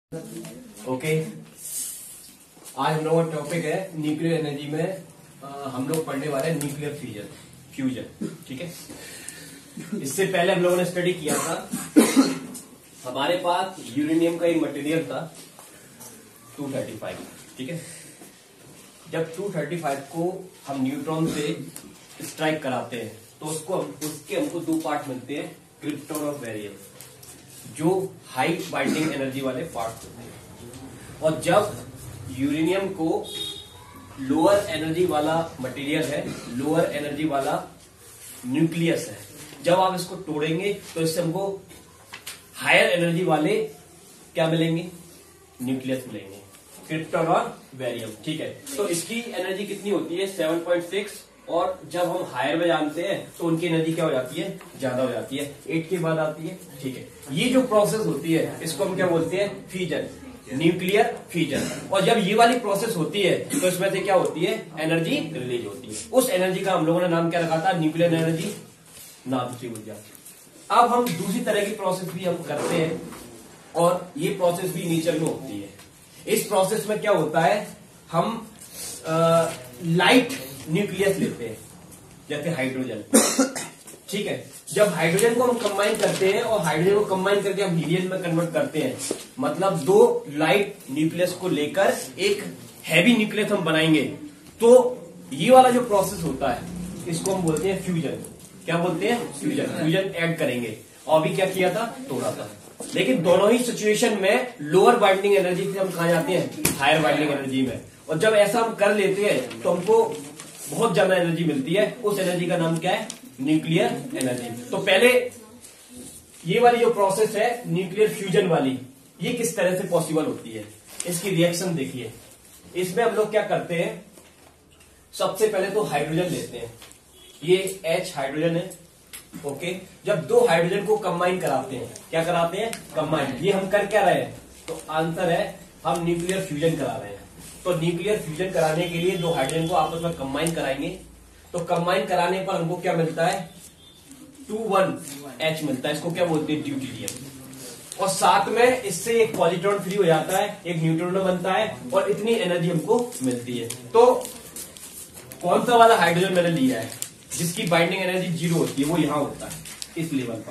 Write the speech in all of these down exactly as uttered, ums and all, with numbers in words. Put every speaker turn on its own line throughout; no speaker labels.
Okay, आज हम लोगों का टॉपिक है न्यूक्लियर एनर्जी में आ, हम लोग पढ़ने वाले हैं न्यूक्लियर फ्यूजन फ्यूजन ठीक है। इससे पहले हम लोगों ने स्टडी किया था, हमारे पास यूरेनियम का एक मटेरियल था दो सौ पैंतीस, ठीक है। जब दो सौ पैंतीस को हम न्यूट्रॉन से स्ट्राइक कराते हैं तो उसको उसके हमको दो पार्ट मिलते हैं, क्रिप्टॉन और बैरियम, जो हाई बाइंडिंग एनर्जी वाले पार्ट होते हैं। और जब यूरेनियम को लोअर एनर्जी वाला मटेरियल है, लोअर एनर्जी वाला न्यूक्लियस है, जब आप इसको तोड़ेंगे तो इससे हमको हायर एनर्जी वाले क्या मिलेंगे, न्यूक्लियस मिलेंगे, क्रिप्टॉन और बैरियम, ठीक है। तो इसकी एनर्जी कितनी होती है, सात पॉइंट छह, और जब हम हायर में जानते हैं तो उनकी एनर्जी क्या हो जाती है, ज्यादा हो जाती है, आठ के बाद आती है, ठीक है। ये जो प्रोसेस होती है इसको हम क्या बोलते हैं, फ्यूजन, न्यूक्लियर फ्यूजन। और जब ये वाली प्रोसेस होती है तो इसमें से क्या होती है, एनर्जी रिलीज होती है। उस एनर्जी का हम लोगों ने नाम क्या रखा था, न्यूक्लियर एनर्जी, नाम की ऊर्जा। अब हम दूसरी तरह की प्रोसेस भी हम करते हैं और ये प्रोसेस भी नेचर में होती है। इस प्रोसेस में क्या होता है, हम आ, लाइट न्यूक्लियस लेते हैं, जैसे हाइड्रोजन, ठीक है। जब हाइड्रोजन को हम कंबाइन करते हैं और हाइड्रोजन को कंबाइन करके हम हीलियम में कन्वर्ट करते हैं, मतलब दो लाइट न्यूक्लियस को लेकर एक हैवी न्यूक्लियस हम बनाएंगे, तो ये वाला जो प्रोसेस होता है इसको हम बोलते हैं फ्यूजन। क्या बोलते हैं, फ्यूजन। फ्यूजन ऐड करेंगे, और भी क्या किया था, तोड़ा था। लेकिन दोनों ही सिचुएशन में लोअर बाइंडिंग एनर्जी से हम कहा जाते हैं हायर बाइंडिंग एनर्जी में। और जब ऐसा हम कर लेते हैं तो हमको बहुत ज्यादा एनर्जी मिलती है, उस एनर्जी का नाम क्या है, न्यूक्लियर एनर्जी। तो पहले ये वाली जो प्रोसेस है न्यूक्लियर फ्यूजन वाली, ये किस तरह से पॉसिबल होती है, इसकी रिएक्शन देखिए। इसमें हम लोग क्या करते हैं, सबसे पहले तो हाइड्रोजन लेते हैं, ये H हाइड्रोजन है, ओके। जब दो हाइड्रोजन को कंबाइन कराते हैं, क्या कराते हैं, कंबाइन। ये हम कर क्या रहे हैं, तो आंसर है हम न्यूक्लियर फ्यूजन करा रहे हैं। तो न्यूक्लियर फ्यूजन कराने के लिए दो हाइड्रोजन को आपस में कंबाइन कराएंगे, तो कंबाइन कराने पर हमको क्या मिलता है, टू वन एच मिलता है, इसको क्या बोलते हैं, ड्यूटेरियम। और साथ में इससे एक पॉजिट्रॉन फ्री हो जाता है, एक न्यूट्रॉन बनता है, और इतनी एनर्जी हमको मिलती है। तो कौन सा वाला हाइड्रोजन मैंने लिया है जिसकी बाइंडिंग एनर्जी जीरो होती है, वो यहां होता है इस लेवल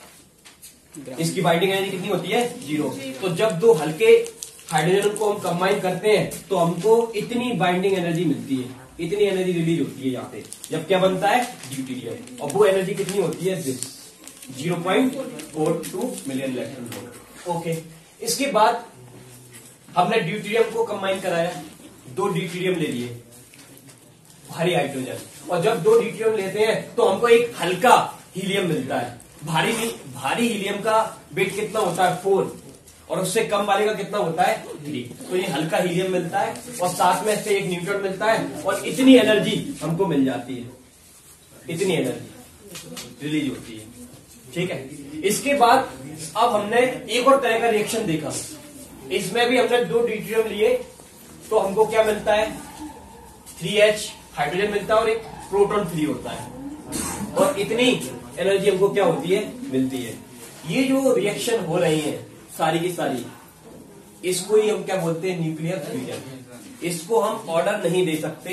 पर, इसकी बाइंडिंग एनर्जी कितनी होती है, जीरो। तो जब दो हल्के हाइड्रोजन को हम कंबाइन करते हैं तो हमको इतनी बाइंडिंग एनर्जी मिलती है, इतनी एनर्जी रिलीज होती है यहाँ पे, जब क्या बनता है, ड्यूटेरियम। और वो एनर्जी कितनी होती है, zero point four two million electron volt, okay. इसके बाद हमने ड्यूटेरियम को कंबाइन कराया, दो ड्यूटेरियम ले लिए, भारी हाइड्रोजन। और जब दो ड्यूटेरियम लेते हैं तो हमको एक हल्का हीलियम मिलता है। भारी भारी हीलियम का वेट कितना होता है, फोर, और उससे कम वाले का कितना होता है, थ्री। तो ये हल्का हीलियम मिलता है और साथ में इससे एक न्यूट्रॉन मिलता है, और इतनी एनर्जी हमको मिल जाती है, इतनी एनर्जी रिलीज होती है, ठीक है। इसके बाद अब हमने एक और तरह का रिएक्शन देखा, इसमें भी हमने दो ड्यूटेरियम लिए, तो हमको क्या मिलता है, थ्री एच हाइड्रोजन मिलता है और एक प्रोटॉन फ्री होता है, और इतनी एनर्जी हमको क्या होती है, मिलती है। ये जो रिएक्शन हो रही है सारी की सारी, इसको ही हम क्या बोलते हैं, न्यूक्लियर फ्यूजन। इसको हम ऑर्डर नहीं दे सकते,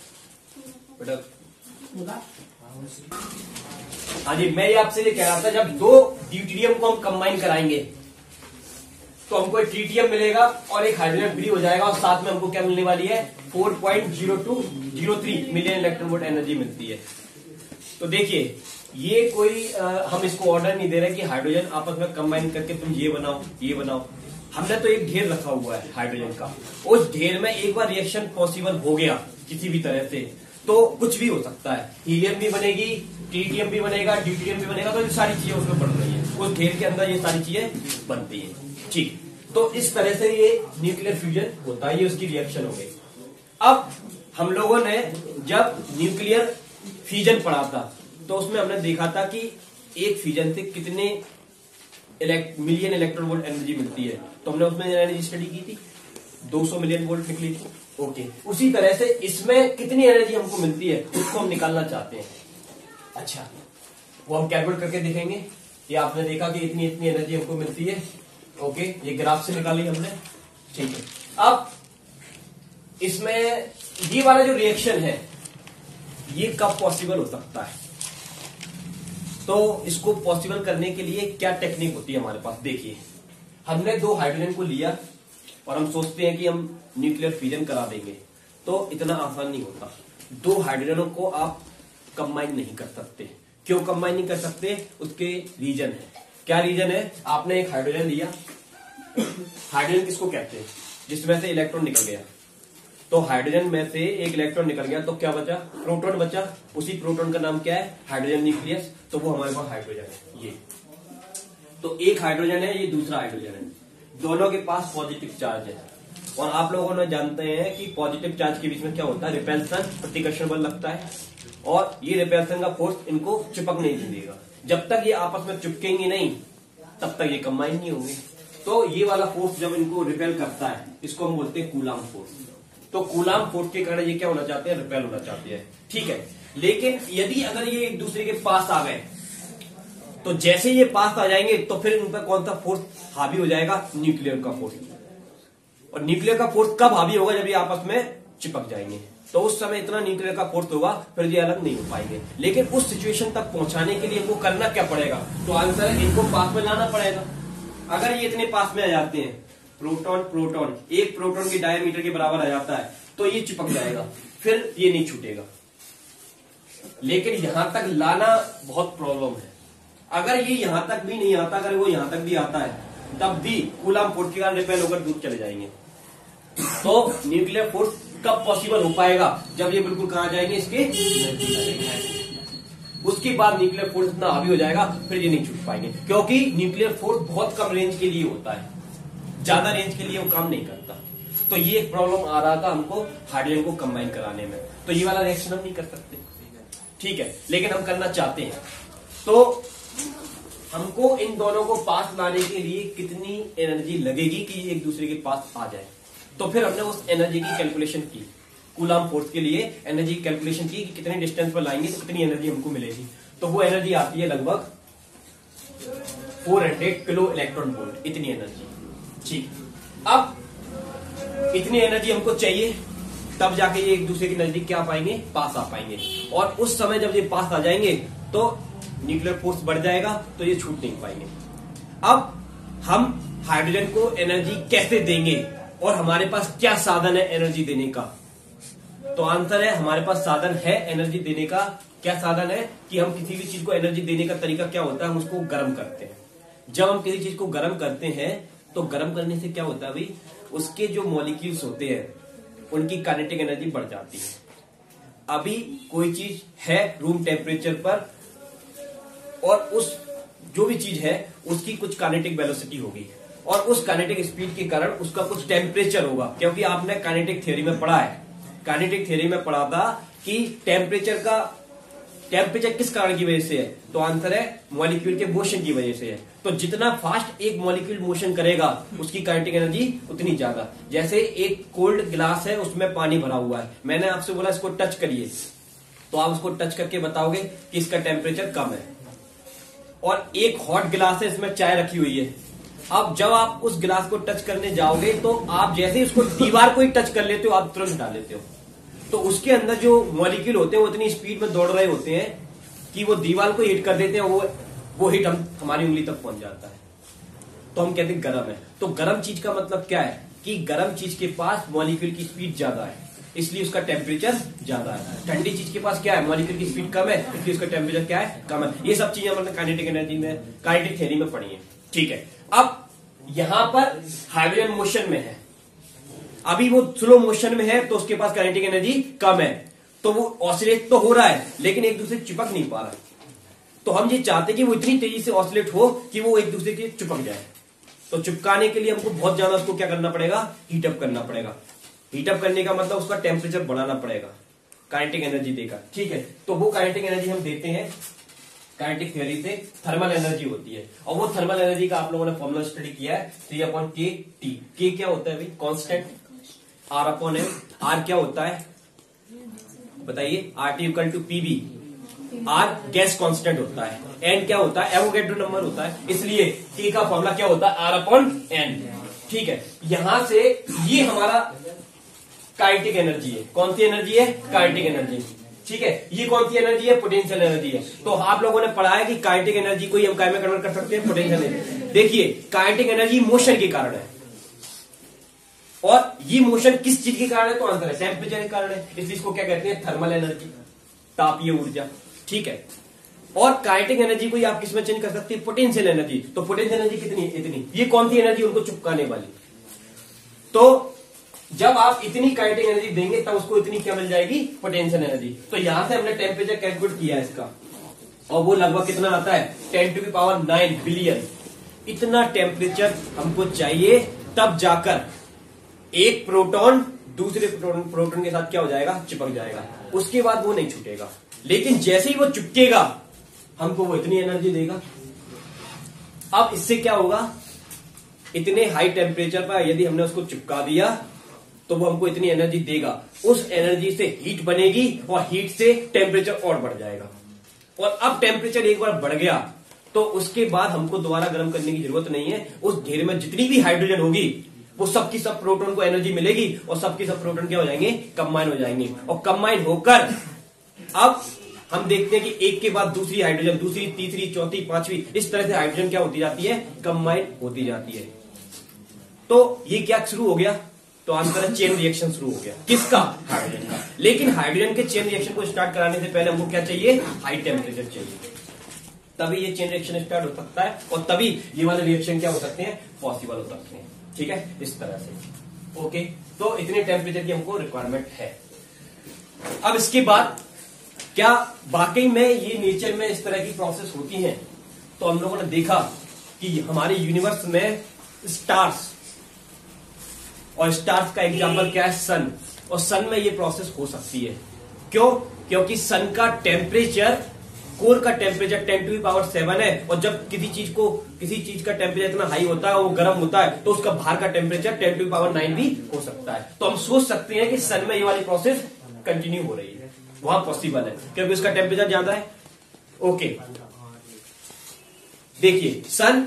हाँ जी, मैं ये आपसे ये कह रहा था, जब दो ड्यूटेरियम को हम कंबाइन कराएंगे तो हमको एक ट्रिटियम मिलेगा और एक हाइड्रोजन फ्री हो जाएगा, और साथ में हमको क्या मिलने वाली है, four point zero two zero three million electron volt energy मिलती है। तो देखिए, ये कोई आ, हम इसको ऑर्डर नहीं दे रहे कि हाइड्रोजन आपस में कंबाइन करके तुम ये बनाओ ये बनाओ। हमने तो एक ढेर रखा हुआ है हाइड्रोजन का, उस ढेर में एक बार रिएक्शन पॉसिबल हो गया किसी भी तरह से तो कुछ भी हो सकता है, हीलियम भी बनेगी, ट्रिटियम भी बनेगा, ड्यूटेरियम भी बनेगा, तो ये सारी चीजें उसमें बढ़ रही है, उस ढेर के अंदर ये सारी चीजें बनती है, ठीक। तो इस तरह से ये न्यूक्लियर फ्यूजन होता है, ये उसकी रिएक्शन हो गई। अब हम लोगों ने जब न्यूक्लियर फ्यूजन पढ़ा था तो उसमें हमने देखा था कि एक फ्यूजन से कितने इलेक्ट, मिलियन इलेक्ट्रॉन वोल्ट एनर्जी मिलती है, तो हमने उसमें एनर्जी स्टडी की थी, दो सौ मिलियन वोल्ट निकली थी, ओके। उसी तरह से इसमें कितनी एनर्जी हमको मिलती है उसको हम निकालना चाहते हैं। अच्छा, वो हम कैलकुलेट करके देखेंगे, ये आपने देखा कि इतनी इतनी एनर्जी हमको मिलती है, ओके, ये ग्राफ से निकाली हमने, ठीक है। अब इसमें ये वाला जो रिएक्शन है ये कब पॉसिबल हो सकता है, तो इसको पॉसिबल करने के लिए क्या टेक्निक होती है हमारे पास। देखिए, हमने दो हाइड्रोजन को लिया और हम सोचते हैं कि हम न्यूक्लियर फ्यूजन करा देंगे, तो इतना आसान नहीं होता। दो हाइड्रोजनों को आप कंबाइन नहीं कर सकते। क्यों कंबाइन नहीं कर सकते, उसके रीजन है। क्या रीजन है, आपने एक हाइड्रोजन लिया, हाइड्रोजन किसको कहते हैं, जिसमें से इलेक्ट्रॉन निकल गया, तो हाइड्रोजन में से एक इलेक्ट्रॉन निकल गया तो क्या बचा, प्रोटॉन बचा। उसी प्रोटॉन का नाम क्या है, हाइड्रोजन न्यूक्लियस, तो वो हमारे पास हाइड्रोजन है। ये तो एक हाइड्रोजन है, ये दूसरा हाइड्रोजन है, दोनों के पास पॉजिटिव चार्ज है। और आप लोगों ने जानते हैं कि पॉजिटिव चार्ज के बीच में क्या होता है, रिपल्सन, प्रतिकर्षण बल लगता है, और ये रिपल्सन का फोर्स इनको चिपक नहीं देगा। जब तक ये आपस में चिपकेंगे नहीं तब तक ये कंबाइन नहीं होंगे। तो ये वाला फोर्स जब इनको रिपेल करता है, इसको हम बोलते हैं कूलाम फोर्स। तो कूलाम फोर्स के कारण ये क्या होना चाहते हैं, रिपेल होना चाहते हैं, ठीक है। लेकिन यदि अगर ये एक दूसरे के पास आ गए, तो जैसे ये पास आ जाएंगे तो फिर इन पर कौन सा फोर्स हावी हो जाएगा, न्यूक्लियर का फोर्स। और न्यूक्लियर का फोर्स कब हावी होगा, जब ये आपस में चिपक जाएंगे, तो उस समय इतना न्यूक्लियर का फोर्स होगा, फिर ये अलग नहीं हो पाएंगे। लेकिन उस सिचुएशन तक पहुंचाने के लिए इनको करना क्या पड़ेगा, तो आंसर है इनको पास में लाना पड़ेगा। अगर ये इतने पास में आ जाते हैं, प्रोटॉन प्रोटॉन एक प्रोटॉन के डायमीटर के बराबर आ जाता है, तो ये चिपक जाएगा, फिर ये नहीं छूटेगा। लेकिन यहां तक लाना बहुत प्रॉब्लम है। अगर ये यहां तक भी नहीं आता, अगर वो यहां तक भी आता है, तब भी कूलाम फोर्स के कारण रिपेल होकर दूर चले जाएंगे। तो न्यूक्लियर फोर्स कब पॉसिबल हो पाएगा, जब ये बिल्कुल कहां जाएंगे, इसके उसके बाद न्यूक्लियर फोर्स इतना हावी हो जाएगा, फिर ये नहीं छूट पाएंगे। क्योंकि न्यूक्लियर फोर्स बहुत कम रेंज के लिए होता है, ज्यादा रेंज के लिए वो काम नहीं करता। तो ये एक प्रॉब्लम आ रहा था हमको हाइड्रोजन को कंबाइन कराने में। तो ये वाला रिएक्शन हम नहीं कर सकते, ठीक है, लेकिन हम करना चाहते हैं। तो हमको इन दोनों को पास लाने के लिए कितनी एनर्जी लगेगी कि एक दूसरे के पास आ जाए, तो फिर हमने उस एनर्जी की कैलकुलेशन की। कूलाम फोर्स के लिए एनर्जी की कैलकुलेशन की कि कितने डिस्टेंस पर लाएंगे तो कितनी एनर्जी हमको मिलेगी। तो वो एनर्जी आती है लगभग चार सौ किलो इलेक्ट्रॉन वोल्ट, इतनी एनर्जी, ठीक। अब इतनी एनर्जी हमको चाहिए, तब जाके ये एक दूसरे के नजदीक क्या पाएंगे, पास आ पाएंगे। और उस समय जब ये पास आ जाएंगे तो न्यूक्लियर फोर्स बढ़ जाएगा, तो ये छूट नहीं पाएंगे। अब हम हाइड्रोजन को एनर्जी कैसे देंगे और हमारे पास क्या साधन है एनर्जी देने का, तो आंसर है हमारे पास साधन है एनर्जी देने का। क्या साधन है कि हम किसी भी चीज को एनर्जी देने का तरीका क्या होता है, हम उसको गर्म करते हैं। जब हम किसी चीज को गर्म करते हैं तो गर्म करने से क्या होता है भाई, उसके जो मॉलिक्यूल्स होते हैं उनकी काइनेटिक एनर्जी बढ़ जाती है। अभी कोई चीज है रूम टेम्परेचर पर, और उस जो भी चीज है उसकी कुछ काइनेटिक वेलोसिटी होगी, और उस काइनेटिक स्पीड के कारण उसका कुछ टेम्परेचर होगा। क्योंकि आपने काइनेटिक थ्योरी में पढ़ा है, काइनेटिक थ्योरी में पढ़ा था कि टेम्परेचर का टेम्परेचर किस कारण की वजह से है, तो आंसर है मॉलिक्यूल के मोशन की वजह से है। तो जितना फास्ट एक मॉलिक्यूल मोशन करेगा उसकी काइनेटिक एनर्जी उतनी ज्यादा। जैसे एक कोल्ड ग्लास है, उसमें पानी भरा हुआ है, मैंने आपसे बोला इसको टच करिए, तो आप उसको टच करके बताओगे कि इसका टेम्परेचर कम है। और एक हॉट ग्लास है, इसमें चाय रखी हुई है, अब जब आप उस गिलास को टच करने जाओगे तो आप जैसे ही उसको दीवार को ही टच कर लेते हो, आप तुरंत हटा लेते हो। तो उसके अंदर जो मॉलिक्यूल होते हैं वो इतनी स्पीड में दौड़ रहे होते हैं कि वो दीवार को हिट कर देते हैं, वो वो हिट हम हमारी उंगली तक पहुंच जाता है, तो हम कहते हैं गर्म है। तो गर्म चीज का मतलब क्या है कि गर्म चीज के पास मॉलिक्यूल की स्पीड ज्यादा है, इसलिए उसका टेम्परेचर ज्यादा है। ठंडी चीज के पास क्या है, मॉलिक्यूल की स्पीड कम है, इसलिए उसका टेम्परेचर क्या है, कम है। ये सब चीजें हमने काइनेटिक एनर्जी में, काइनेटिक थ्योरी में पढ़ी है, ठीक है। अब यहां पर हाइड्रोजन मोशन में है, अभी वो स्लो मोशन में है, तो उसके पास काइनेटिक एनर्जी कम है, तो वो ऑसिलेट तो हो रहा है लेकिन एक दूसरे चिपक नहीं पा रहा है। तो हम ये चाहते हैं कि वो इतनी तेजी से ऑसिलेट हो कि वो एक दूसरे के चिपक जाए। तो चिपकाने के लिए हमको बहुत ज्यादा उसको क्या करना पड़ेगा, हीटअप करना पड़ेगा। हीटअप करने का मतलब उसका टेम्परेचर बढ़ाना पड़ेगा काइनेटिक एनर्जी देकर, ठीक है। तो वो काइनेटिक एनर्जी हम देते हैं काइनेटिक थ्योरी से, थर्मल एनर्जी होती है। और वो थर्मल एनर्जी का आप लोगों ने फॉर्मूला स्टडी किया है, थ्री अपॉन के टी। के क्या होता है भाई, constant, R upon M. R क्या होता है बताइए, R T equal to PV, R gas constant होता है, एन क्या होता है, एवोगैड्रो नंबर होता है, इसलिए के का फॉर्मूला क्या होता है, आर अपॉन एन। ठीक है, यहां से ये हमारा काइनेटिक एनर्जी है। कौन सी एनर्जी है, काइनेटिक एनर्जी। ठीक है, ये कौन सी एनर्जी है, पोटेंशियल एनर्जी है। तो आप लोगों ने पढ़ा है कि काइनेटिक एनर्जी को हम काय में कन्वर्ट कर सकते हैं, पोटेंशियल एनर्जी। देखिए, काइनेटिक एनर्जी मोशन के कारण है, और ये मोशन किस चीज के कारण है, तो आंसर है टेम्परेचर के कारण है, इसलिए इसको क्या कहते हैं, थर्मल एनर्जी, तापीय ऊर्जा। ठीक है, और काइनेटिक एनर्जी को आप किसमें चेंज कर सकते हैं, पोटेंशियल एनर्जी। तो पोटेंशियल एनर्जी कितनी, इतनी। ये कौन सी एनर्जी, उनको चिपकाने वाली। तो जब आप इतनी काइनेटिक एनर्जी देंगे तब उसको इतनी क्या मिल जाएगी, पोटेंशियल एनर्जी। तो यहां से हमने टेम्परेचर कैलकुलेट किया है इसका, और वो लगभग कितना आता है, ten to the power nine billion. इतना टेम्परेचर हमको चाहिए, तब जाकर एक प्रोटॉन दूसरे प्रोटॉन प्रोटॉन के साथ क्या हो जाएगा, चिपक जाएगा। उसके बाद वो नहीं छूटेगा, लेकिन जैसे ही वो चिपकेगा हमको वो इतनी एनर्जी देगा। अब इससे क्या होगा, इतने हाई टेम्परेचर पर यदि हमने उसको चिपका दिया तो वो हमको इतनी एनर्जी देगा। उस एनर्जी से हीट बनेगी, और हीट से टेम्परेचर और बढ़ जाएगा। और अब टेम्परेचर एक बार बढ़ गया तो उसके बाद हमको दोबारा गर्म करने की जरूरत नहीं है। उस घेरे में जितनी भी हाइड्रोजन होगी वो सबकी सब प्रोटॉन को एनर्जी मिलेगी, और सबकी सब प्रोटॉन क्या हो जाएंगे, कंबाइन हो जाएंगे। और कंबाइन होकर अब हम देखते हैं कि एक के बाद दूसरी हाइड्रोजन, दूसरी, तीसरी, चौथी, पांचवी, इस तरह से हाइड्रोजन क्या होती जाती है, कंबाइन होती जाती है। तो ये क्या शुरू हो गया, तो आंसर है चेन रिएक्शन शुरू हो गया। किसका, हाइड्रोजन का। लेकिन हाइड्रोजन के चेन रिएक्शन को स्टार्ट कराने से पहले हमको क्या चाहिए, हाई टेम्परेचर चाहिए, तभी ये चेन रिएक्शन स्टार्ट हो सकता है, और तभी ये वाले रिएक्शन क्या हो सकते हैं, पॉसिबल हो सकते हैं। ठीक है, इस तरह से। ओके, तो इतने टेम्परेचर की हमको रिक्वायरमेंट है। अब इसके बाद क्या वाकई में ये नेचर में इस तरह की प्रोसेस होती है, तो हम लोगों ने देखा कि हमारे यूनिवर्स में स्टार्स, और स्टार्स का एग्जांपल क्या है, सन। और सन में ये प्रोसेस हो सकती है। क्यों, क्योंकि सन का टेम्परेचर, कोर का temperature ten to power seven है, और जब किसी चीज को, किसी चीज का टेम्परेचर इतना हाई होता है, वो गर्म होता है, तो उसका बाहर का temperature ten to power nine भी हो सकता है। तो हम सोच सकते हैं कि सन में ये वाली प्रोसेस कंटिन्यू हो रही है, वहां पॉसिबल है, क्योंकि उसका टेम्परेचर ज्यादा है। ओके, देखिए, सन,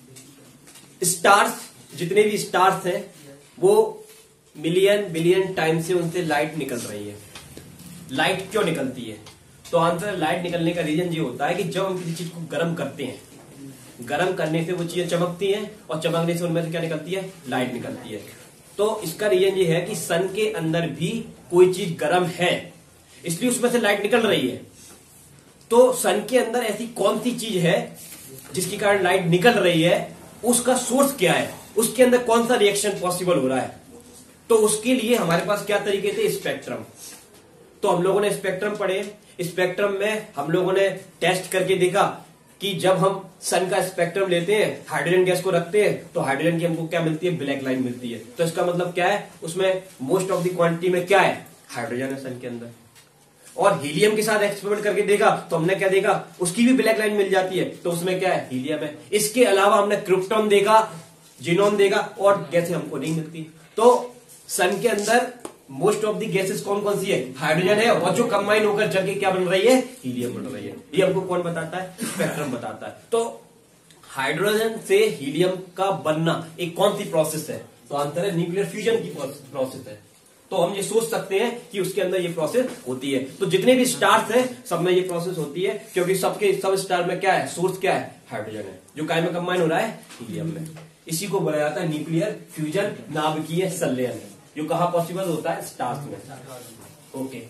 स्टार्स, जितने भी स्टार्स हैं वो मिलियन बिलियन टाइम से उनसे लाइट निकल रही है। लाइट क्यों निकलती है, तो आंसर, लाइट निकलने का रीजन ये होता है कि जब हम किसी चीज को गर्म करते हैं, गर्म करने से वो चीजें चमकती हैं, और चमकने से उनमें से क्या निकलती है, लाइट निकलती है। तो इसका रीजन ये है कि सन के अंदर भी कोई चीज गर्म है, इसलिए उसमें से लाइट निकल रही है। तो सन के अंदर ऐसी कौन सी चीज है जिसके कारण लाइट निकल रही है, उसका सोर्स क्या है, उसके अंदर कौन सा रिएक्शन पॉसिबल हो रहा है। तो उसके लिए हमारे पास क्या तरीके थे, स्पेक्ट्रम। तो हम लोगों ने स्पेक्ट्रम पढ़े। स्पेक्ट्रम में हम लोगों ने टेस्ट करके देखा कि जब हम सन का स्पेक्ट्रम लेते हैं, हाइड्रोजन गैस को रखते हैं, तो हाइड्रोजन की हमको क्या मिलती है, ब्लैक लाइन मिलती है। तो इसका मतलब क्या है, उसमें मोस्ट ऑफ द क्वांटिटी में क्या है, हाइड्रोजन है सन के अंदर। और हीलियम के साथ एक्सपेरिमेंट करके देखा तो हमने क्या देखा, उसकी भी ब्लैक लाइन मिल जाती है, तो उसमें क्या है, हीलियम है। इसके अलावा हमने क्रिप्टॉन देखा, जिनोन देखा, और गैसें हमको नहीं मिलती। तो सन के अंदर मोस्ट ऑफ द गैसेस कौन कौन सी है, हाइड्रोजन है, और जो कंबाइन होकर जल के क्या बन रही है, हीलियम बन रही है। ये हमको कौन बताता है, स्पेक्ट्रम बताता है। तो हाइड्रोजन से हीलियम का बनना एक कौन सी प्रोसेस है, तो आंसर है न्यूक्लियर फ्यूजन की प्रोसेस है। तो हम ये सोच सकते हैं कि उसके अंदर ये प्रोसेस होती है। तो जितने भी स्टार्स हैं सब में ये प्रोसेस होती है, क्योंकि सबके सब स्टार में क्या है, सोर्स क्या है, हाइड्रोजन है, जो काय में कंबाइन हो रहा है, हीलियम में। इसी को बोला जाता है न्यूक्लियर फ्यूजन, नाभिकीय संलयन, जो कहां पॉसिबल होता है, स्टार्स में। ओके,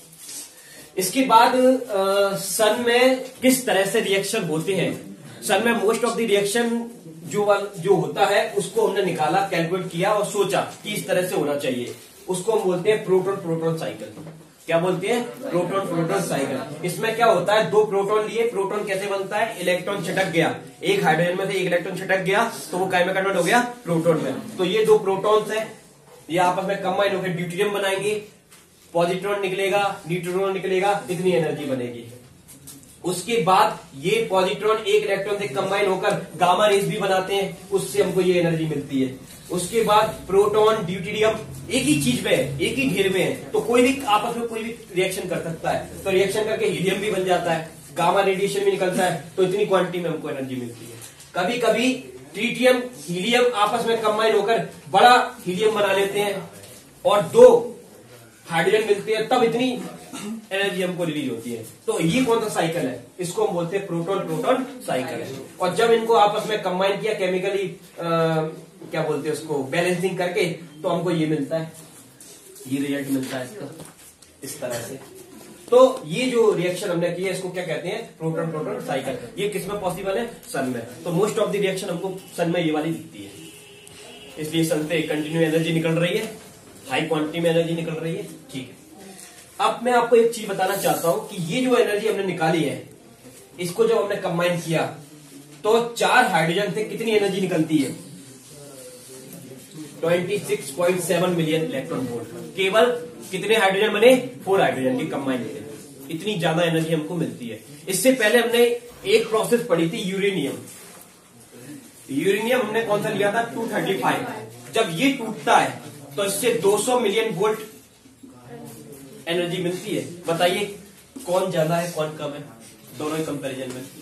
इसके बाद आ, सन में किस तरह से रिएक्शन होते हैं। सन में मोस्ट ऑफ द रिएक्शन जो जो होता है उसको हमने निकाला, कैलकुलेट किया और सोचा कि इस तरह से होना चाहिए। उसको हम बोलते हैं प्रोटॉन प्रोटॉन साइकिल। क्या बोलते हैं, प्रोटॉन प्रोटॉन साइकिल। इसमें क्या होता है, दो प्रोटॉन लिए, प्रोटॉन कैसे बनता है, इलेक्ट्रॉन छटक गया, एक हाइड्रोजन में से एक इलेक्ट्रॉन छटक गया तो वो काय में कन्वर्ट हो गया, प्रोटॉन में। तो ये दो प्रोटॉन्स है, ये आपस में कंबाइन होकर ड्यूटेरियम बनाएंगे, पॉजिट्रॉन निकलेगा, न्यूट्रॉन निकलेगा, इतनी एनर्जी बनेगी। उसके बाद ये पॉजिट्रॉन एक इलेक्ट्रॉन से कंबाइन होकर गामा रेज भी बनाते हैं, उससे हमको ये एनर्जी मिलती है। उसके बाद प्रोटॉन ड्यूटेरियम एक ही चीज में है, एक ही ढेर में है, तो कोई भी आपस में कोई भी रिएक्शन कर सकता है, तो रिएक्शन करके हीलियम भी बन जाता है, गामा रेडिएशन भी निकलता है, तो इतनी क्वांटिटी में हमको एनर्जी मिलती है। कभी कभी ट्रिटियम हीलियम आपस में कंबाइन होकर बड़ा हीलियम बना लेते हैं और दो हाइड्रोजन मिलते हैं, तब इतनी एनर्जी हमको रिलीज होती है। तो ये कौन सा साइकिल है, इसको हम बोलते हैं प्रोटॉन प्रोटॉन साइकिल है। और जब इनको आपस में कंबाइन किया केमिकली, क्या बोलते हैं उसको, बैलेंसिंग करके, तो हमको ये मिलता है, ये रिजल्ट मिलता है इसका इस तरह से। तो ये जो रिएक्शन हमने की है इसको क्या कहते हैं, प्रोटॉन प्रोटॉन साइकिल। ये किसमें पॉसिबल है, सन में। तो मोस्ट ऑफ द रिएक्शन हमको सन में ये वाली दिखती है, इसलिए सन से कंटिन्यू एनर्जी निकल रही है, हाई क्वांटिटी में एनर्जी निकल रही है। ठीक है, अब मैं आपको एक चीज बताना चाहता हूं कि ये जो एनर्जी हमने निकाली है, इसको जब हमने कंबाइन किया तो चार हाइड्रोजन से कितनी एनर्जी निकलती है, छब्बीस पॉइंट सात मिलियन इलेक्ट्रॉन वोल्ट। केवल कितने हाइड्रोजन बने, फोर हाइड्रोजन की कंबाइन थे, इतनी ज्यादा एनर्जी हमको मिलती है। इससे पहले हमने एक प्रोसेस पढ़ी थी, यूरेनियम। यूरेनियम हमने कौन सा लिया था, दो सौ पैंतीस। जब ये टूटता है तो इससे दो सौ मिलियन वोल्ट एनर्जी मिलती है। बताइए कौन ज्यादा है कौन कम है, दोनों ही कंपैरिजन में।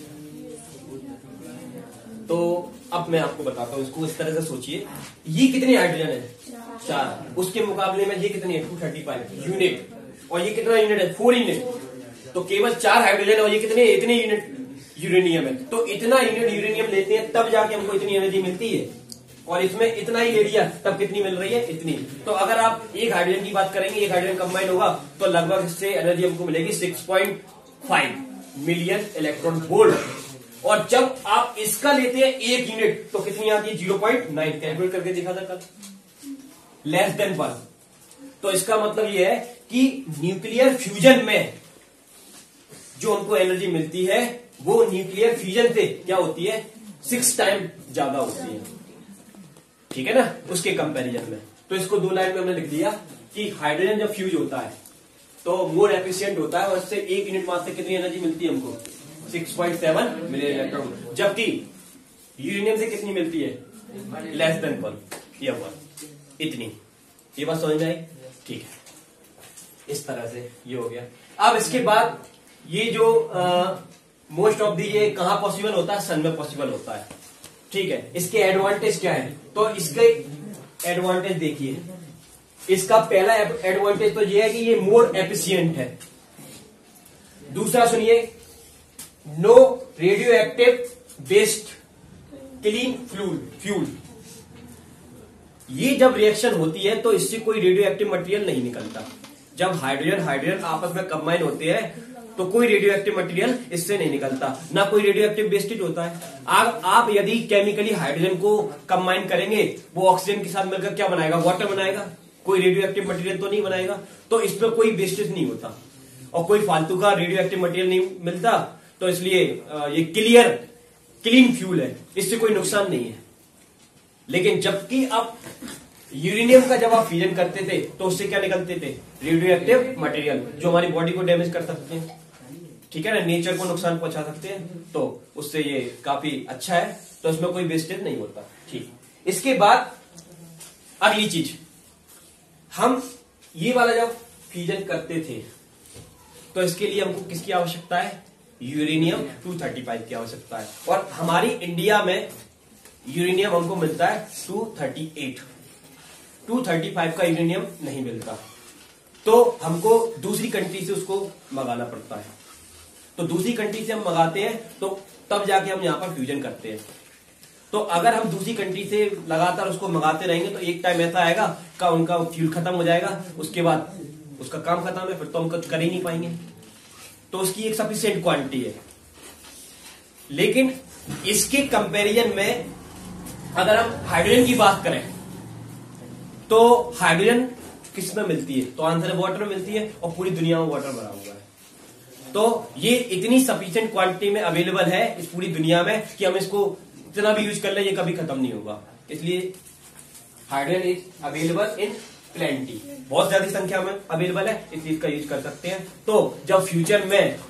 तो अब मैं आपको बताता हूं, इसको इस तरह से सोचिए, ये कितने हाइड्रोजन है, चार, उसके मुकाबले में ये कितनी है, दो सौ पैंतीस यूनिट, और ये कितना यूनिट है, फोर यूनिट। तो केवल चार हाइड्रोजन और ये कितने, इतने यूनिट यूरेनियम है। तो इतना यूनिट यूरेनियम लेते हैं तब जाके हमको इतनी एनर्जी मिलती है, और इसमें इतना ही ले लिया तब कितनी मिल रही है, इतनी। तो अगर आप एक हाइड्रोजन की बात करेंगे, एक हाइड्रोजन कंबाइन होगा तो लगभग इससे एनर्जी हमको मिलेगी छह पॉइंट पाँच मिलियन इलेक्ट्रॉन वोल्ट। और जब आप इसका लेते हैं एक यूनिट तो कितनी आती है, जीरो पॉइंट नाइन। कैलकुलेट करके दिखा था कल, लेस देन वन। तो इसका मतलब यह है कि न्यूक्लियर फ्यूजन में जो हमको एनर्जी मिलती है वो न्यूक्लियर फ्यूजन से क्या होती है, सिक्स टाइम ज्यादा होती है। ठीक है ना, उसके कंपैरिजन में। तो इसको दो लाइन में हमने लिख दिया कि हाइड्रोजन जब फ्यूज होता है तो मोर एफिशिएंट होता है, और इससे एक यूनिट मास से कितनी एनर्जी मिलती है हमको, छह पॉइंट सात मिलियन इलेक्ट्रॉन। जबकि यूरेनियम से कितनी मिलती है, लेस देन वन या वन, इतनी। ये बात समझ में आई, ठीक है। इस तरह से ये हो गया। अब इसके बाद ये जो मोस्ट ऑफ दी ये कहां पॉसिबल होता है, सन में पॉसिबल होता है। ठीक है, इसके एडवांटेज क्या है, तो इसके एडवांटेज देखिए। इसका पहला एडवांटेज तो ये है कि ये मोर एफिशिएंट है। दूसरा सुनिए, no radioactive waste, clean fuel fuel ये जब रिएक्शन होती है तो इससे कोई रेडियो एक्टिव मटेरियल नहीं निकलता। जब हाइड्रोजन हाइड्रोजन आपस में कंबाइन होते हैं तो कोई रेडियो एक्टिव मटेरियल इससे नहीं निकलता, ना कोई रेडियो एक्टिव वेस्टेज होता है। आप, आप यदि केमिकली हाइड्रोजन को कंबाइन करेंगे, वो ऑक्सीजन के साथ मिलकर क्या बनाएगा, वाटर बनाएगा, कोई रेडियो एक्टिव मटेरियल तो नहीं बनाएगा। तो इसमें कोई वेस्टेज नहीं होता और कोई फालतू का रेडियो एक्टिव मटेरियल नहीं मिलता। तो इसलिए ये क्लियर क्लीन फ्यूल है, इससे कोई नुकसान नहीं है। लेकिन जबकि आप यूरेनियम का जब आप फ्यूजन करते थे तो उससे क्या निकलते थे, रेडियो एक्टिव मटेरियल, जो हमारी बॉडी को डैमेज कर सकते हैं। ठीक है ना, नेचर को नुकसान पहुंचा सकते हैं। तो उससे ये काफी अच्छा है, तो इसमें कोई वेस्टेज नहीं होता। ठीक, इसके बाद अगली चीज, हम ये वाला जब फ्यूजन करते थे तो इसके लिए हमको किसकी आवश्यकता है, यूरेनियम दो सौ पैंतीस की आवश्यकता है। और हमारी इंडिया में यूरेनियम हमको मिलता है दो सौ अड़तीस, दो सौ पैंतीस का यूरेनियम नहीं मिलता, तो हमको दूसरी कंट्री से उसको मंगाना पड़ता है। तो दूसरी कंट्री से हम मंगाते हैं तो तब जाके हम यहां पर फ्यूजन करते हैं। तो अगर हम दूसरी कंट्री से लगातार उसको मंगाते रहेंगे तो एक टाइम ऐसा आएगा का उनका फ्यूल खत्म हो जाएगा, उसके बाद उसका काम खत्म है, फिर तो हम कर ही नहीं पाएंगे। तो उसकी एक सफिशिएंट क्वांटिटी है। लेकिन इसके कंपैरिजन में अगर हम हाइड्रोजन की बात करें तो हाइड्रोजन किस में मिलती है, तो आंसर है वाटर में मिलती है, और पूरी दुनिया में वाटर भरा हुआ है। तो ये इतनी सफिशिएंट क्वांटिटी में अवेलेबल है इस पूरी दुनिया में कि हम इसको इतना भी यूज कर ले ये कभी खत्म नहीं होगा। इसलिए hydrogen is available in plenty, बहुत ज्यादा संख्या में अवेलेबल है, इसलिए इसका यूज कर सकते हैं। तो जब फ्यूचर में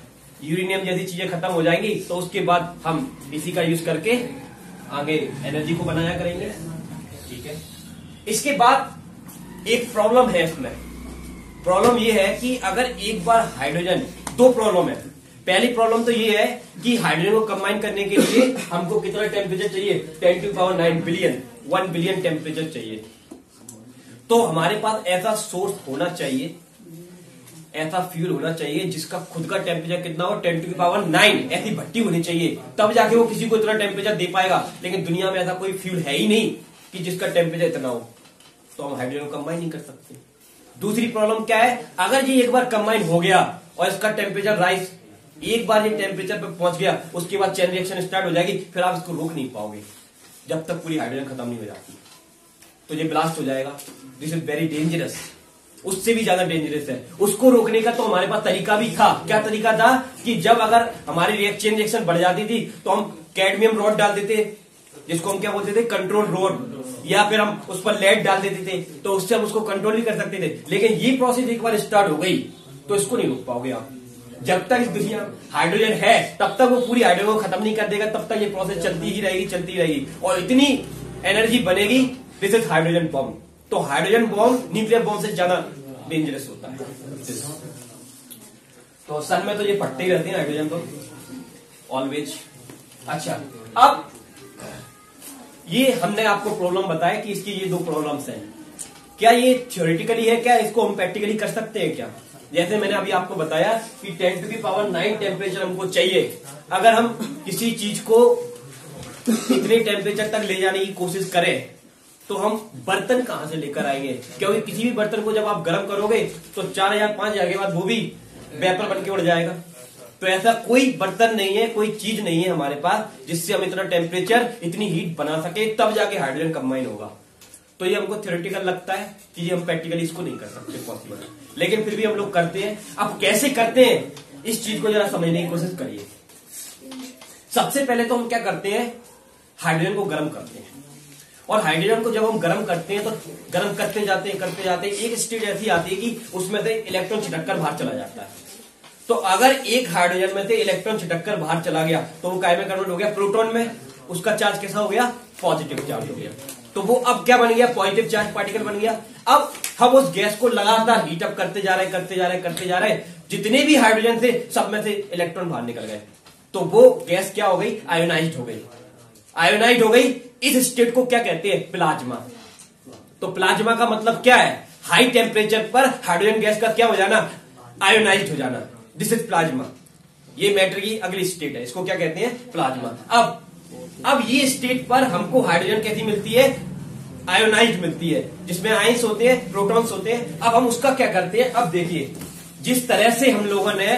यूरेनियम जैसी चीजें खत्म हो जाएंगी तो उसके बाद हम इसी का यूज करके आगे एनर्जी को बनाया करेंगे। ठीक है, इसके बाद एक प्रॉब्लम है इसमें। प्रॉब्लम ये है कि अगर एक बार हाइड्रोजन, दो प्रॉब्लम है। पहली प्रॉब्लम तो ये है कि हाइड्रोजन को कंबाइन करने के लिए हमको कितना टेम्परेचर चाहिए, ten to power nine billion, one billion temperature चाहिए। तो हमारे पास ऐसा सोर्स होना चाहिए, ऐसा फ्यूल होना चाहिए जिसका खुद का टेम्परेचर कितना हो, टेन टू पावर नाइन। ऐसी भट्टी होनी चाहिए, तब जाके वो किसी को इतना टेम्परेचर दे पाएगा। लेकिन दुनिया में ऐसा कोई फ्यूल है ही नहीं कि जिसका टेम्परेचर इतना हो, तो हम हाइड्रोजन को कंबाइन नहीं कर सकते। दूसरी प्रॉब्लम क्या है, अगर ये एक बार कंबाइन हो गया और इसका टेम्परेचर राइज, एक बार ये टेम्परेचर पे पहुंच गया, उसके बाद चेन रिएक्शन स्टार्ट हो जाएगी, फिर आप इसको रोक नहीं पाओगे जब तक पूरी हाइड्रोजन खत्म नहीं हो जाती। तो ये ब्लास्ट हो जाएगा। दिस इज वेरी डेंजरस, उससे भी ज्यादा डेंजरस है। उसको रोकने का तो हमारे पास तरीका भी था। क्या तरीका था कि जब अगर हमारी चेन रिएक्शन बढ़ जाती थी तो हम कैडमियम रॉड डाल देते, जिसको हम क्या बोलते थे, कंट्रोल रॉड, या फिर हम उस पर लेड डाल देते थे, तो उससे हम उसको कंट्रोल भी कर सकते थे। लेकिन ये प्रोसेस एक बार स्टार्ट हो गई तो इसको नहीं रोक पाओगे आप। जब तक इस दुनिया में हाइड्रोजन है तब तक वो पूरी हाइड्रोजन को खत्म नहीं कर देगा, तब तक ये प्रोसेस चलती ही रहेगी, चलती रहेगी, और इतनी एनर्जी बनेगी। This is hydrogen bomb. तो हाइड्रोजन बॉम्ब न्यूक्लियर बॉम्ब से ज्यादा डेंजरस होता है। तो सन में तो ये फटते ही रहते हैं हाइड्रोजन तो ऑलवेज। अच्छा, अब ये हमने आपको प्रॉब्लम बताया कि इसकी ये दो प्रॉब्लम्स हैं। क्या ये थ्योरेटिकली है, क्या इसको हम प्रैक्टिकली कर सकते हैं क्या? जैसे मैंने अभी आपको बताया कि ten to the power nine temperature हमको चाहिए। अगर हम किसी चीज को इतने टेम्परेचर तक ले जाने की कोशिश करें तो हम बर्तन कहां से लेकर आएंगे? क्योंकि किसी भी बर्तन को जब आप गर्म करोगे तो चार हजार पांच हजार के बाद वो भी वेपर बन के उड़ जाएगा। तो ऐसा कोई बर्तन नहीं है, कोई चीज नहीं है हमारे पास जिससे हम इतना टेम्परेचर, इतनी हीट बना सके, तब जाके हाइड्रोजन कंबाइन होगा। तो ये हमको थ्योरेटिकल लगता है कि ये हम प्रैक्टिकली इसको नहीं कर सकते, पॉसिबल है। लेकिन फिर भी हम लोग करते हैं। अब कैसे करते हैं इस चीज को जरा समझने की कोशिश करिए। सबसे पहले तो हम क्या करते हैं, हाइड्रोजन को गर्म करते हैं। और हाइड्रोजन को जब हम गर्म करते हैं तो गर्म करते जाते हैं करते जाते हैं एक स्टेट ऐसी आती है कि उसमें से इलेक्ट्रॉन छिटककर बाहर चला जाता है। तो अगर एक हाइड्रोजन में से इलेक्ट्रॉन छिटककर बाहर चला गया तो वो काय में कन्वर्ट हो गया, प्रोटॉन में। उसका चार्ज कैसा हो गया, पॉजिटिव चार्ज हो गया। तो वो अब क्या बन गया, पॉजिटिव चार्ज पार्टिकल बन गया। अब हम उस गैस को लगातार हीट अप करते जा रहे करते जा रहे करते जा रहे जितने भी हाइड्रोजन थे सब में से इलेक्ट्रॉन बाहर निकल गए। तो वो गैस क्या हो गई, आयोनाइज्ड हो गई। आयोनाइज्ड हो गई, इस स्टेट को क्या कहते हैं, प्लाज्मा। तो प्लाज्मा का मतलब क्या है, हाई टेम्परेचर पर हाइड्रोजन गैस का क्या हो जाना, आयोनाइज्ड हो जाना। This is plasma. ये मैटर की अगली स्टेट है, इसको क्या कहते हैं, प्लाज्मा। अब अब ये स्टेट पर हमको हाइड्रोजन कैसी मिलती है, आयोनाइज्ड मिलती है, जिसमें आयंस होते हैं, प्रोटॉन्स होते हैं। अब हम उसका क्या करते हैं, अब देखिए जिस तरह से हम लोगों ने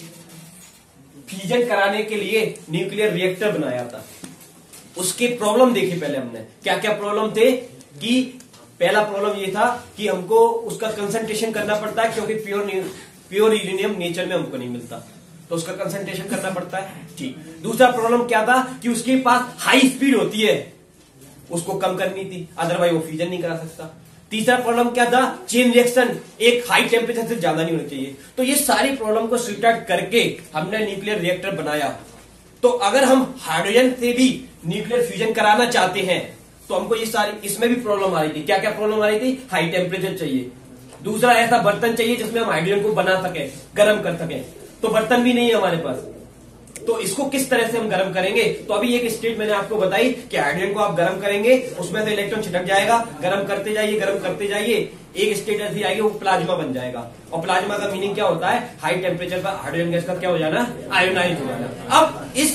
फ्यूजन कराने के लिए न्यूक्लियर रिएक्टर बनाया था, उसके प्रॉब्लम देखिए। पहले हमने क्या क्या प्रॉब्लम थे कि पहला प्रॉब्लम ये था कि हमको उसका कंसंट्रेशन करना पड़ता है, क्योंकि प्योर प्योर यूरेनियम नेचर में हमको नहीं मिलता, तो उसका कंसंट्रेशन करना पड़ता है। ठीक। दूसरा प्रॉब्लम क्या था कि उसके पास हाई स्पीड होती है, उसको कम करनी थी, अदरवाइज वो फ्यूजन नहीं करा सकता। तीसरा प्रॉब्लम क्या था, चेन रिएक्शन एक हाई टेम्परेचर से ज्यादा नहीं होनी चाहिए। तो ये सारी प्रॉब्लम को स्वीट आउट करके हमने न्यूक्लियर रिएक्टर बनाया। तो अगर हम हाइड्रोजन से भी न्यूक्लियर फ्यूजन कराना चाहते हैं तो हमको ये सारी, इसमें भी प्रॉब्लम आ रही थी। क्या क्या प्रॉब्लम आ रही थी, हाई टेम्परेचर चाहिए, दूसरा ऐसा बर्तन चाहिए जिसमें हम हाइड्रोजन को बना सके, गर्म कर सके। तो बर्तन भी नहीं है हमारे पास, तो इसको किस तरह से हम गर्म करेंगे। तो अभी एक स्टेट मैंने आपको बताई कि हाइड्रोजन को आप गर्म करेंगे, उसमें से इलेक्ट्रॉन छिटक जाएगा, गर्म करते जाइए गर्म करते जाइए, एक स्टेट ऐसी आएगी वो प्लाज्मा बन जाएगा। और प्लाज्मा का मीनिंग क्या होता है, हाई टेम्परेचर पर हाइड्रोजन गैस का क्या हो जाना, आयोनाइज हो जाना। अब इस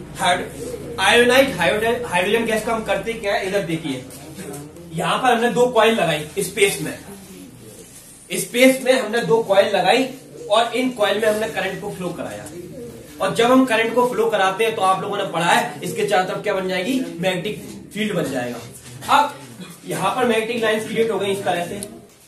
आयोनाइज हाइड्रोजन गैस का हम करते क्या है, इधर देखिए, यहां पर हमने दो कॉइल लगाई स्पेस में, स्पेस में हमने दो कॉइल लगाई और इन कॉइल में हमने करंट को फ्लो कराया। और जब हम करंट को फ्लो कराते हैं तो आप लोगों ने पढ़ा है इसके चारों तरफ क्या बन जाएगी, मैग्नेटिक फील्ड बन जाएगा। अब यहां पर मैग्नेटिक लाइन क्रिएट हो गई इस तरह से,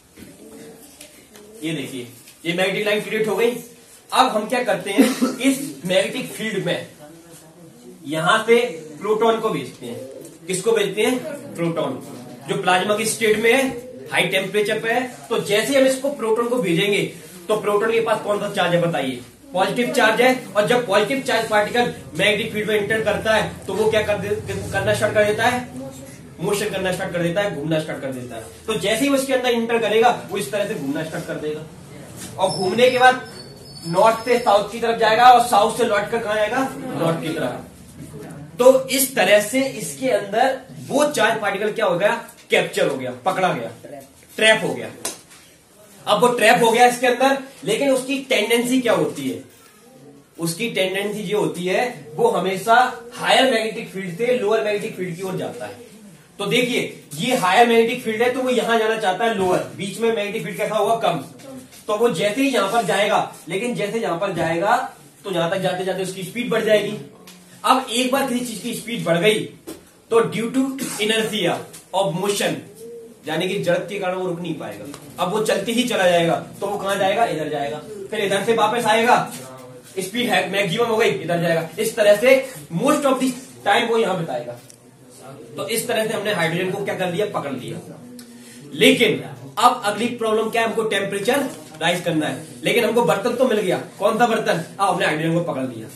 ये देखिए ये मैग्नेटिक लाइन क्रिएट हो गई। अब हम क्या करते हैं, इस मैग्नेटिक फील्ड में यहां से प्रोटॉन को भेजते हैं। किसको भेजते हैं, प्रोटॉन, जो प्लाज्मा की स्टेट में है, हाई टेम्परेचर पे है। तो जैसे हम इसको प्रोटॉन को भेजेंगे तो प्रोटॉन के पास कौन सा चार्ज है बताइए, पॉजिटिव चार्ज है, और जब positive charge particle magnetic field में इंटर करता है तो वो क्या कर दे, करना स्टार्ट कर देता है, मोशन करना स्टार्ट कर देता है, घूमना स्टार्ट कर देता है। तो जैसे ही उसके अंदर इंटर करेगा वो इस तरह से घूमना स्टार्ट कर देगा, और घूमने के बाद नॉर्थ से साउथ की तरफ जाएगा, और साउथ से लौट कर कहां जाएगा, नॉर्थ की तरफ। तो इस तरह से इसके अंदर वो चार्ज पार्टिकल क्या हो गया, कैप्चर हो गया, पकड़ा गया, ट्रैप हो गया। अब वो ट्रैप हो गया इसके अंदर, लेकिन उसकी टेंडेंसी क्या होती है, उसकी टेंडेंसी जो होती है वो हमेशा हायर मैग्नेटिक फील्ड से लोअर मैग्नेटिक फील्ड की ओर जाता है। तो देखिए ये हायर मैग्नेटिक फील्ड है तो वो यहां जाना चाहता है लोअर, बीच में मैग्नेटिक फील्ड कैसा होगा, कम। तो वो जैसे ही यहां पर जाएगा, लेकिन जैसे यहां पर जाएगा तो यहां तक जाते जाते उसकी स्पीड बढ़ जाएगी। अब एक बार किसी चीज की स्पीड बढ़ गई तो due to inertia of motion, यानी कि जड़त्व के कारण वो रुक नहीं पाएगा, अब वो चलते ही चला जाएगा। तो वो कहां जाएगा, इधर जाएगा, फिर इधर से वापस आएगा, स्पीड है मैक्सिमम हो गई, इधर जाएगा। इस तरह से मोस्ट ऑफ द टाइम वो यहां बिताएगा। तो इस तरह से हमने हाइड्रोजन को क्या कर लिया, पकड़ लिया। लेकिन अब अगली प्रॉब्लम क्या है, हमको टेम्परेचर राइज करना है। लेकिन हमको बर्तन तो मिल गया, कौन सा बर्तन, अब हमने हाइड्रोजन को पकड़ लिया,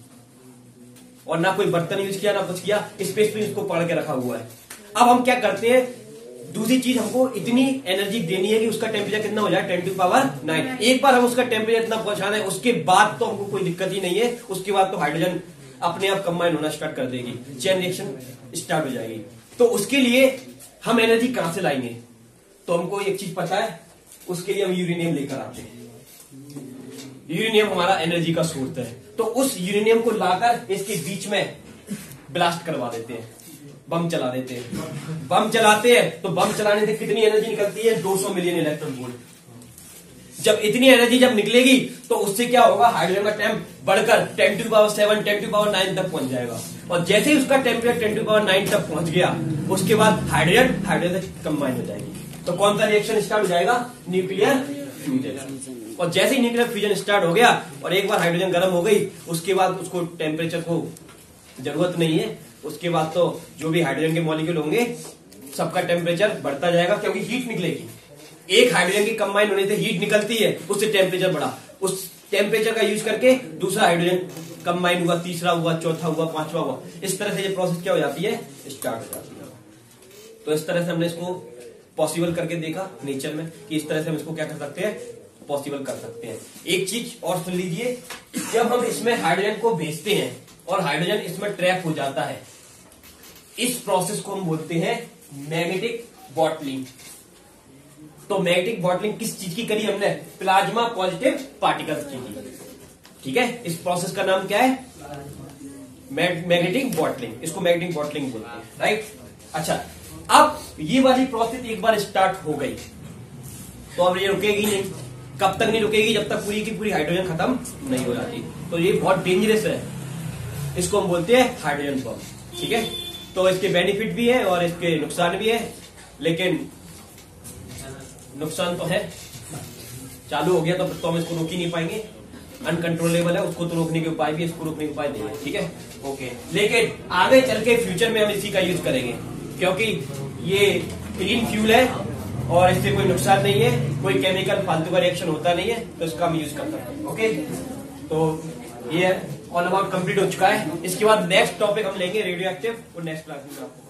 और ना कोई बर्तन यूज किया ना कुछ किया, स्पेस पे इसको पकड़ के रखा हुआ है। अब हम क्या करते हैं, दूसरी चीज हमको इतनी एनर्जी देनी है कि उसका टेम्परेचर कितना हो जाए, टेन टू पावर नाइन। एक बार हम उसका टेम्परेचर इतना पहुंचाना है, उसके बाद तो हमको कोई दिक्कत ही नहीं है। उसके बाद तो हाइड्रोजन अपने आप कंबाइन होना स्टार्ट कर देगी, चेन रिएक्शन स्टार्ट हो जाएगी। तो उसके लिए हम एनर्जी कहां से लाएंगे, तो हमको एक चीज पता है, उसके लिए हम यूरेनियम लेकर आते हैं। यूरेनियम हमारा एनर्जी का सोर्स है, तो उस यूरेनियम को लाकर इसके बीच में ब्लास्ट करवा देते हैं, बम चला देते हैं। बम चलाते हैं तो बम चलाने से कितनी एनर्जी निकलती है, दो सौ मिलियन इलेक्ट्रॉन वोल्ट। जब इतनी एनर्जी जब निकलेगी तो उससे क्या होगा, हाइड्रोजन का टेम्प बढ़कर ten to power seven, ten to power nine तक पहुंच जाएगा। और जैसे ही उसका temperature ten to power nine तक पहुंच गया, उसके बाद हाइड्रोजन हाइड्रोजन से कंबाइन हो जाएगी। तो कौन सा रिएक्शन स्टार्ट हो जाएगा, न्यूक्लियर फ्यूजन। और जैसे ही न्यूक्लियर फ्यूजन स्टार्ट हो गया और एक बार हाइड्रोजन गर्म हो गई, उसके बाद उसको टेम्परेचर को जरूरत नहीं है। उसके बाद तो जो भी हाइड्रोजन के मॉलिक्यूल होंगे सबका टेम्परेचर बढ़ता जाएगा, क्योंकि हीट निकलेगी। एक हाइड्रोजन की कंबाइन होने से हीट निकलती है, उससे टेम्परेचर बढ़ा, उस टेम्परेचर का यूज करके दूसरा हाइड्रोजन कंबाइन हुआ, तीसरा हुआ, चौथा हुआ, पांचवा हुआ। इस तरह से ये प्रोसेस क्या हो जाती है, स्टार्ट हो जाती है। तो इस तरह से हमने इसको पॉसिबल करके देखा नेचर में कि इस तरह से हम इसको क्या कर सकते हैं, पॉसिबल कर सकते हैं। एक चीज और सुन लीजिए, जब हम इसमें हाइड्रोजन को भेजते हैं और हाइड्रोजन इसमें ट्रैप हो जाता है, इस प्रोसेस को हम बोलते हैं मैग्नेटिक बॉटलिंग। तो मैग्नेटिक बॉटलिंग किस चीज की करी हमने, प्लाज्मा पॉजिटिव पार्टिकल्स की की। ठीक है, इस प्रोसेस का नाम क्या है, मैग्नेटिक बॉटलिंग। इसको मैग्नेटिक बॉटलिंग बोलते हैं, राइट। अच्छा, अब ये वाली प्रोसेस एक बार स्टार्ट हो गई तो अब ये रुकेगी नहीं। कब तक नहीं रुकेगी, जब तक पूरी की पूरी हाइड्रोजन खत्म नहीं हो जाती। तो ये बहुत डेंजरस है, इसको हम बोलते हैं हाइड्रोजन बम। ठीक है, तो इसके बेनिफिट भी है और इसके नुकसान भी है, लेकिन नुकसान तो है, चालू हो गया तो, तो हम इसको रोक ही नहीं पाएंगे, अनकंट्रोलेबल है। उसको तो रोकने के उपाय भी, इसको रोकने के उपाय नहीं है। ठीक है, ओके। लेकिन आगे चल के फ्यूचर में हम इसी का यूज करेंगे, क्योंकि ये क्लीन फ्यूल है और इससे कोई नुकसान नहीं है, कोई केमिकल फालतू का रिएक्शन होता नहीं है, तो इसका हम यूज कर सकते हैं। ओके, तो ये ऑल अबाउट कंप्लीट हो चुका है। इसके बाद नेक्स्ट टॉपिक हम लेंगे रेडियो एक्टिव, और नेक्स्ट क्लास में आपको